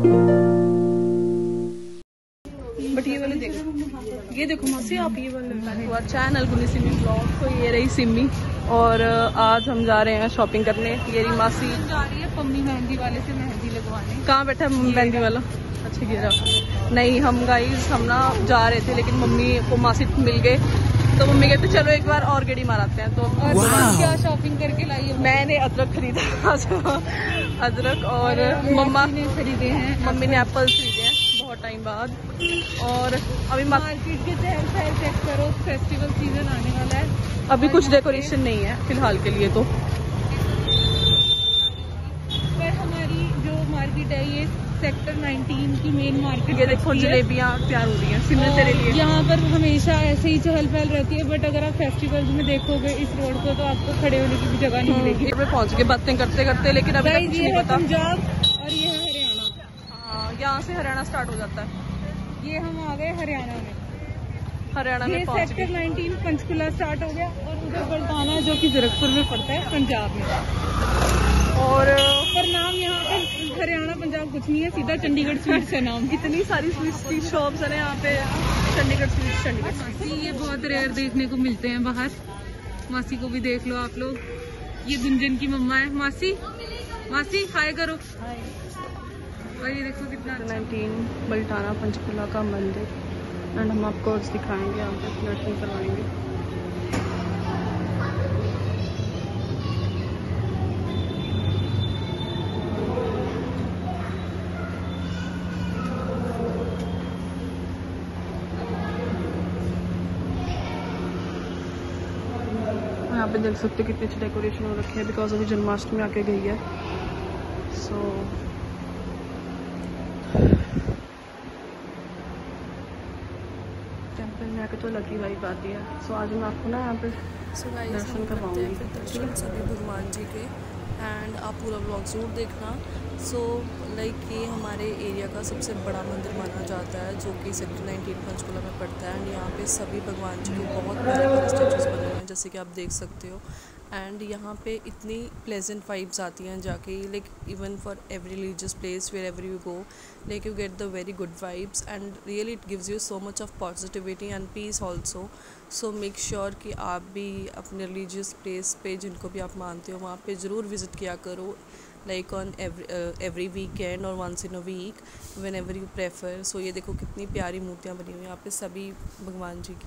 But ये वाले देखो, ये देखो मासी आप ये वाले चैनल गुनी सिमी ब्लॉग। तो ये रही सिमी और आज हम जा रहे हैं शॉपिंग करने। ये रही मासी जा रही है पम्मी मेहंदी वाले से मेहंदी लगवाने। कहाँ बैठा है मेहंदी वाला? अच्छा गिरा नहीं। हम गाइस हम ना जा रहे थे लेकिन मम्मी को मासी मिल गए तो मम्मी कहते चलो एक बार और गेड़ी माराते हैं। तो क्या शॉपिंग करके लाई है? मैंने अदरक खरीदा अदरक और मम्मा ने खरीदे हैं। मम्मी ने एप्पल्स खरीदे हैं बहुत टाइम बाद। और अभी मार्केट के चहल पहल चेक करो, फेस्टिवल सीजन आने वाला है। अभी कुछ डेकोरेशन नहीं है फिलहाल के लिए। तो पर हमारी जो मार्केट है ये सेक्टर 19 की मेन मार्केट। ये देखो जलेबियाँ तैयार हो रही हैं सिमरन तेरे लिए। यहाँ पर हमेशा ऐसे ही चहल पहल रहती है, बट अगर आप फेस्टिवल्स में देखोगे इस रोड को तो आपको खड़े होने की भी जगह नहीं मिलेगी। पहुँच गए बातें करते करते, लेकिन अभी तक कुछ नहीं पता। पंजाब और ये है हरियाणा। हाँ यहाँ से हरियाणा स्टार्ट हो जाता है। ये हम आ गए हरियाणा में। हरियाणा में पहुँच गए। सेक्टर 19 पंचकुला स्टार्ट हो गया और उधर बल्टाना है जो कि जीरकपुर में पड़ता है पंजाब में। और पर नाम यहाँ पे हरियाणा पंजाब कुछ नहीं है, सीधा चंडीगढ़ स्वीट्स है नाम। इतनी सारी स्वीट शॉप्स है यहाँ पे। चंडीगढ़ स्वीट्स, चंडीगढ़ स्वीट्स ये बहुत रेयर देखने को मिलते हैं बाहर। मासी को भी देख लो आप लोग। ये गुंजन की मम्मा है। मासी मासी हाय करो। और ये देखो कितना 19 बल्टाना पंचकुला का मंदिर। एंड हम आपको दिखाएंगे, यहाँ पे दर्शन करवाएंगे। यहाँ पे देख सकते हो कितनी अच्छी डेकोरेशन हो रखी है, बिकॉज अभी जन्माष्टमी आके गई है। सो टेम्पल में आके तो लगी वाइब आती है। सो आज मैं आपको ना यहाँ पे दर्शन करवाऊंगी। दर्शन सभी भगवान जी के। एंड आप पूरा व्लॉग जरूर देखना। सो लाइक ये हमारे एरिया का सबसे बड़ा मंदिर माना जाता है जो कि सेक्टर 19 पंचकुला में पड़ता है। एंड यहाँ पे सभी भगवान जी के बहुत बड़े स्टेचूज बने हुए हैं जैसे कि आप देख सकते हो। एंड यहाँ पे इतनी प्लेजेंट वाइब्स आती हैं जाके, like even for every religious place wherever you go, like you get the very good vibes and really it gives you so much of positivity and peace also. So make sure कि आप भी अपने religious place पे जिनको भी आप मानते हो वहाँ पे ज़रूर विज़िट किया करो, लाइक ऑन एवरी वीकेंड और once in a week whenever you prefer. So ये देखो कितनी प्यारी मूर्तियाँ बनी हुई हैं यहाँ पे सभी भगवान जी की।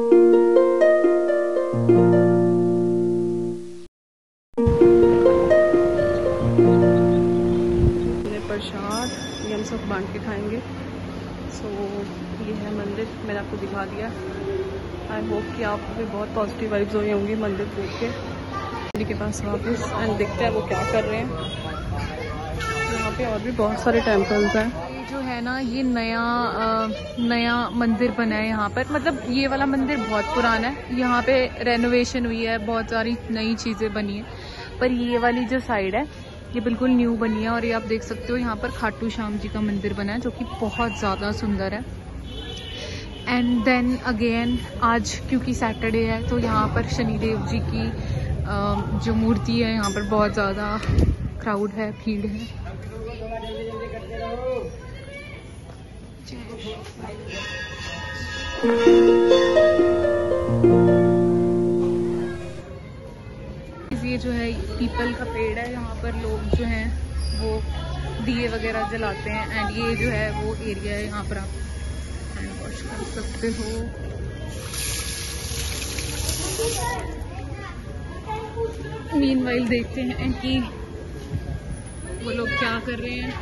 प्रसाद ये हम सब बांट के खाएंगे। सो ये है मंदिर, मैंने आपको दिखा दिया। आई होप कि आपको भी बहुत पॉजिटिव वाइब्स हो रही होंगी मंदिर देख के। मंदिर के पास वापस एंड देखते हैं वो क्या कर रहे हैं। यहाँ पे और भी बहुत सारे टेम्पल्स हैं। ये जो है ना ये नया मंदिर बना है यहाँ पर। मतलब ये वाला मंदिर बहुत पुराना है, यहाँ पे रेनोवेशन हुई है, बहुत सारी नई चीज़ें बनी है। पर ये वाली जो साइड है ये बिल्कुल न्यू बनी है। और ये आप देख सकते हो यहाँ पर खाटू श्याम जी का मंदिर बना है जो कि बहुत ज़्यादा सुंदर है। एंड देन अगेन आज क्योंकि सैटरडे है तो यहाँ पर शनिदेव जी की जो मूर्ति है यहाँ पर बहुत ज़्यादा क्राउड है, भीड़ है। ये जो है पीपल का पेड़ है, यहाँ पर लोग जो हैं वो दिए वगैरह जलाते हैं। एंड ये जो है वो एरिया है, यहाँ पर आप हैंड वॉश कर सकते हो। मीनवाइल देखते हैं कि वो लोग क्या कर रहे हैं।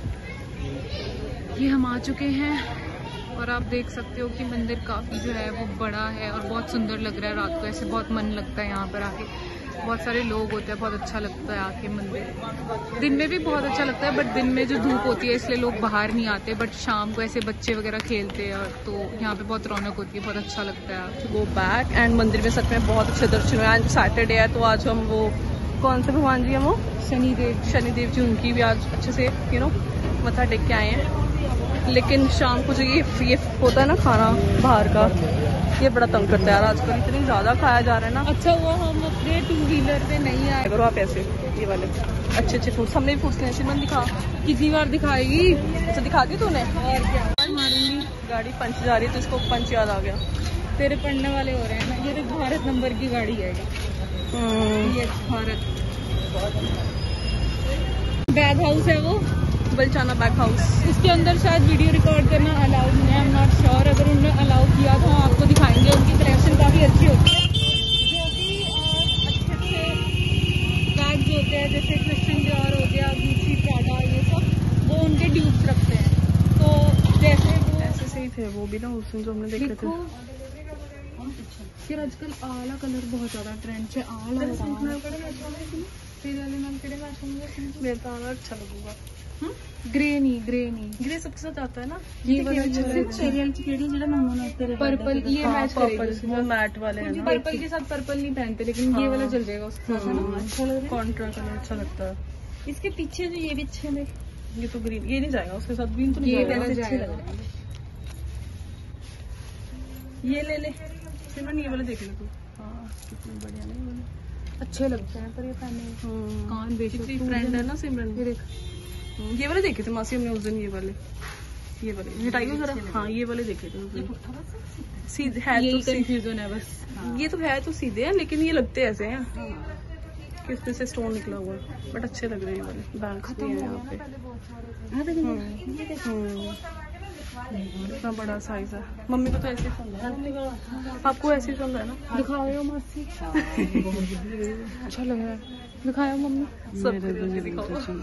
ये हम आ चुके हैं और आप देख सकते हो कि मंदिर काफ़ी जो है वो बड़ा है और बहुत सुंदर लग रहा है। रात को ऐसे बहुत मन लगता है यहाँ पर आके, बहुत सारे लोग होते हैं, बहुत अच्छा लगता है आके मंदिर। दिन में भी बहुत अच्छा लगता है बट दिन में जो धूप होती है इसलिए लोग बाहर नहीं आते, बट शाम को ऐसे बच्चे वगैरह खेलते हैं तो यहाँ पे बहुत रौनक होती है, बहुत अच्छा लगता है। गो बैक एंड मंदिर में सच में बहुत अच्छे दर्शन हुए। आज सैटरडे है तो आज हम वो कौन से भगवान जी हैं वो शनिदेव जी, उनकी भी आज अच्छे से मत्था टेक के आए हैं, लेकिन शाम को जो ये होता है ना खाना बाहर का, ये बड़ा तंग करता है यार आजकल, इतनी ज़्यादा खाया जा रहा है ना। अच्छा वो हम अपने 2 व्हीलर पे नहीं आए। करो आप ऐसे, ये वाले अच्छे अच्छे फ्रूट्स, हमने भी फ्रूट्स लेने सिमरन दिखा, कितनी बार दिखाएगी? अच्छा दिखा दी तूने? और क्या मारूंगी। गाड़ी पंच जा रही है तो इसको पंच याद आ गया। तेरे पढ़ने वाले हो रहे हैं ना। ये तो भारत नंबर की गाड़ी है ये भारत। बैग हाउस है वो, बलचाना बैग हाउस। इसके अंदर शायद वीडियो रिकॉर्ड करना अलाउड नहीं है, आई एम नॉट श्योर। अगर उन्होंने अलाउ किया तो हम आपको दिखाएंगे। उनकी कलेक्शन काफ़ी अच्छी होती है, जो कि अच्छे अच्छे बैग्स होते हैं, जैसे क्रिश्चियन डियोर हो गया, गुच्ची, प्राडा, ये सब वो उनके ड्यूब्स रखते हैं। तो जैसे वो ऐसे सही थे वो भी ना उस दिन जो हमने देखे थे। फिर आजकल आला कलर बहुत ज़्यादा ट्रेंड से आला मेरे तो आला अच्छा लगूगा। ग्रे नहीं ग्रे सबके साथ आता है ना। ये वाला पर्पल, ये मैच करेगी। वो मैट वाले हैं ना। पर्पल के साथ पर्पल नहीं पहनते, लेकिन ये वाला चल जाएगा उसके साथ, है ना? अच्छा लग रहा है। कॉन्ट्रा कलर अच्छा लगता है। इसके पीछे जो ये भी अच्छे हैं, ये तो ग्रीन, ये नहीं जाएगा उसके साथ, ग्रीन तो नहीं ये जाएगा। वाला जाएगा। ये ले ले सिमरन, ये वाले देख ले तू। हाँ कितने बढ़िया नहीं वाले, अच्छे लगते हैं पर ये पहने कान बेचती फ्रेंड है ना सिमरन। ये देख, ये वाले देखे थे मासी हमने उस दिन, ये वाले हटाइए जरा। हाँ ये वाले देखे थे उस दिन। सीधे है तो कंफ्यूजन है बस। ये तो है तो सीधे हैं, लेकिन ये लगते ऐसे हैं कि उसमें से स्टोन निकला हुआ है, बट अच्छे लग रहे हैं ये वाले। बैंक्स भी हैं यहाँ पे। इतना बड़ा साइज है। मम्मी को तो ऐसे ही पसंद है, आपको ऐसे ही पसंद है ना? दिखाओ मासी। अच्छा लग रहा है, दिखाओ मम्मी। सब दिखाओ।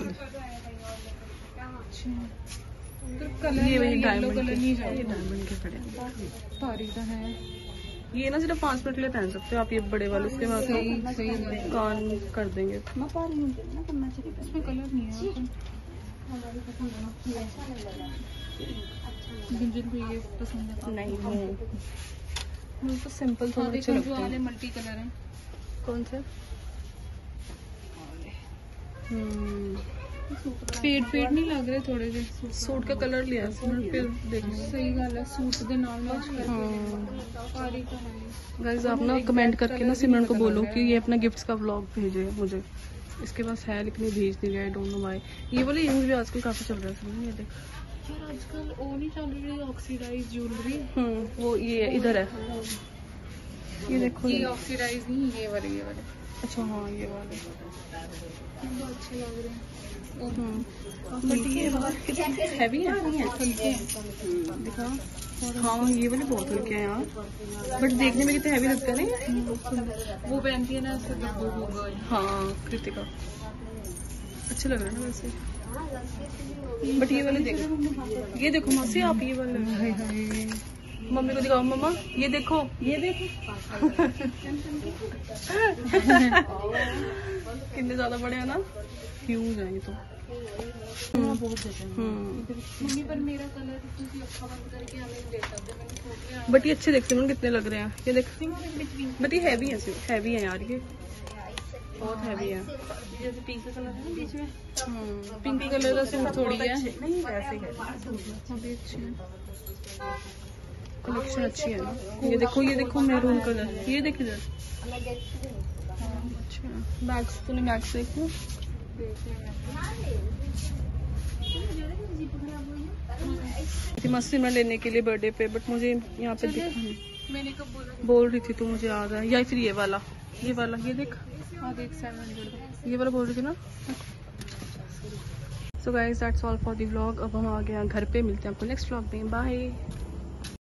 कलर ये वही येलो डायमंड कलर नहीं ये चाहिए। डायमंड के खड़े हैं। तारीख है ये ना सिर्फ 5 मिनट के लिए पहन सकते हो आप, ये बड़े वाले। उसके बाद सही कान कर देंगे। इसमें कलर नहीं है। गुंजन को ये पसंद है? नहीं मुझे तो सिंपल थोड़े अच्छे लगते हैं। मल्टी कलर है। कौन से? पेड़ नहीं लग रहे थोड़े से? सूट का कलर लिया है फिर देखो। सही गल है, सूट के नाल मैच करके। गाइस आप ना कमेंट करके ना सिमरन को बोलो कि ये अपना गिफ्ट्स का व्लॉग भेजे मुझे। इसके पास है लेकिन ये भेज नहीं रहा है, डोंट नो व्हाई। ये वाले इयरिंग्स भी आजकल काफी चल रहा है सिमरन, ये देख। यार आजकल वो नहीं चल रही ऑक्सीडाइज ज्वेलरी। वो ये इधर है, ये देखो। ये ऑक्सीडाइज नहीं, ये वाले अच्छा हाँ ये वाले अच्छे लग रहे हैं। बट ये हैवी है, दिखा। हाँ ये वाले बहुत हल्के हैं यार, बट देखने में कितने हैवी लगते हैं ना। वो पहनती है ना हाँ कृतिका, अच्छे लग रहे हैं ना वैसे। बट ये वाले देखो, ये देखो मासी आप, ये वाले मम्मी को दिखाओ। मम्मा ये देखो, ये देखो। कितने ज्यादा बड़े हैं ना, ह्यूज हैं ये तो। मम्मी पर मेरा कलर बट ये अच्छे देखते हैं कितने लग रहे हैं, ये देख। बट ये हैवी है, हैवी है यार, ये बहुत हैवी है। जैसे पिंक कलर है ना बीच में, पिंक कलर का सूट थोड़ी है, नहीं वैसे ही है। कलेक्शन अच्छी है ना। ये देखो मैरून कलर, ये देख इधर। अच्छा बैग्स, तूने बैग्स देखो। मस्ती में लेने के लिए बर्थडे पे, बट मुझे यहाँ पे दिखा नहीं। मैंने कब बोला? बोल रही थी तू, मुझे याद है। या फिर ये वाला ये देख। हाँ देख 700 ये वाला बोल रही थी ना। So guys that's all for the vlog. अब हम आ गए हैं घर पे, मिलते हैं आपको नेक्स्ट व्लॉग में। बाय।